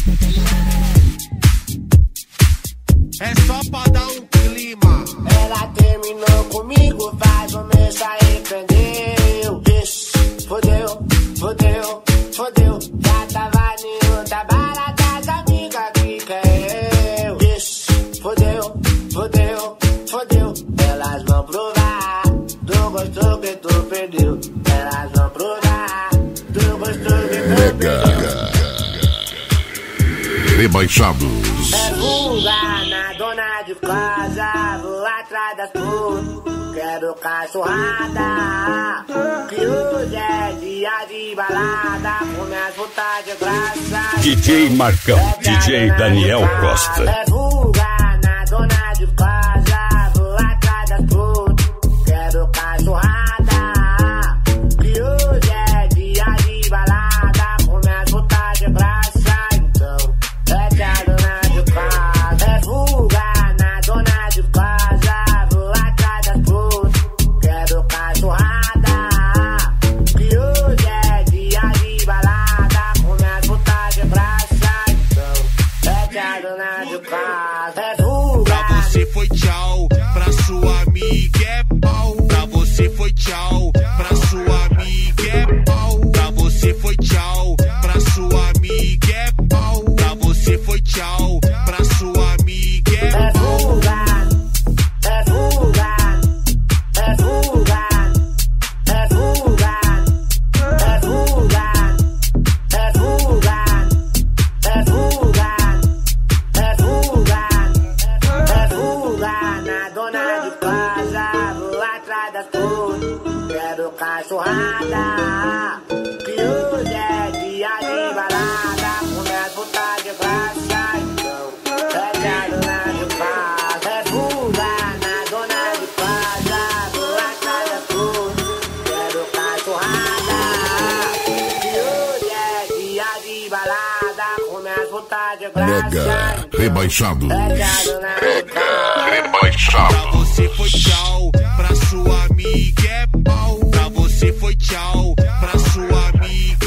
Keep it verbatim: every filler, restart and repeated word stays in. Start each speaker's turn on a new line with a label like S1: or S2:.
S1: É só pra dar um clima.
S2: Ela terminou comigo, faz um mês se arrependeu. Ixi, fodeu, fodeu, fodeu. Já tava em outra barata, as amigas que quer eu. Ixi, fodeu, fodeu, fodeu. Elas vão provar do gosto que tu perdeu. Elas vão provar do gosto que tu perdeu.
S3: Rebaixados.
S2: É fuga na dona de casa, vou atrás das putas, quero cachorrada. Que hoje é dia de balada, com minhas putas de graça.
S4: D J Marcão,
S2: é
S4: D J Daniel Costa.
S2: É fuga na dona de casa, vou atrás das putas, quero cachorrada. Que hoje é dia de balada, com minhas putas de graça.
S1: Pra você foi tchau, pra sua amiga é pau. Pra você foi tchau, pra sua amiga é pau. Pra você foi tchau, pra sua amiga é pau. Pra você foi tchau, pra sua amiga é pau.
S2: É fuga, é fuga, é fuga, é fuga, é fuga, é fuga, é fuga, é fuga na dona de casa, vou atrás das putas, quero cachorrada. Que hoje é dia de balada, com minhas putas de graça. Então é que a dona de casa é fuga na dona de casa, vou atrás das putas, quero cachorrada. Que hoje é dia de balada, com minhas putas de graça.
S3: Mega Rebaixados.
S2: Mega
S3: Rebaixados.
S1: Pra você foi tchau, pra sua amiga é pau. Pra você foi tchau, pra sua amiga